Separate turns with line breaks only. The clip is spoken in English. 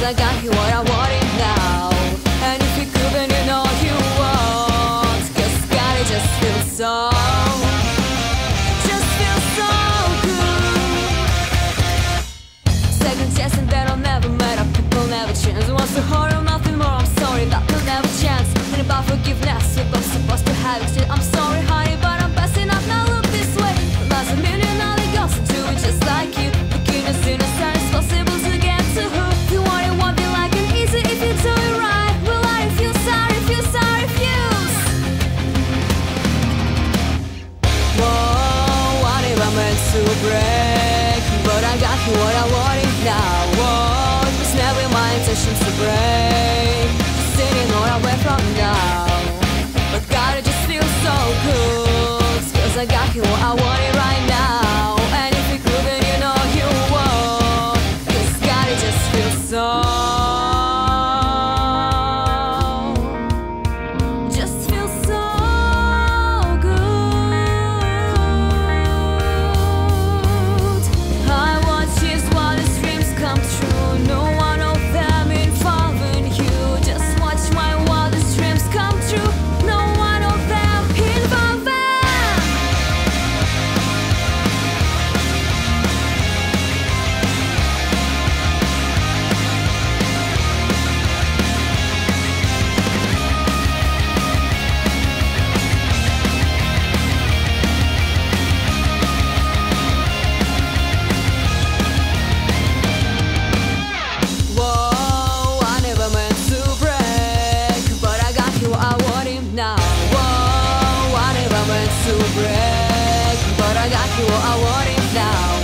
I got you what I wanted now. And if you could, then you know you won't. 'Cause God, it just feels so good. Second guessing that I'll never met up, people never change. Wants to hold on, nothing more, I'm sorry, that will never chance. And about forgiveness, we're both supposed to have it. I'm sorry, honey, but I'm passing up, now look this way. There's a million other girls who do it just like you. Beginners in a sense, possible to get to who you want. It won't be like an easy if you do it right. Will I refuse, I refuse, I refuse. Whoa, I never meant to break, but I got you what I wanted now. Whoa, it was never my intention to break. Sitting all away from now, but God, it just feels so good. 'Cause I got you what I wanted right now. And if you could, then you know you won't. 'Cause God, it just feels so now. Whoa, I never meant to break, but I got you what I wanted now.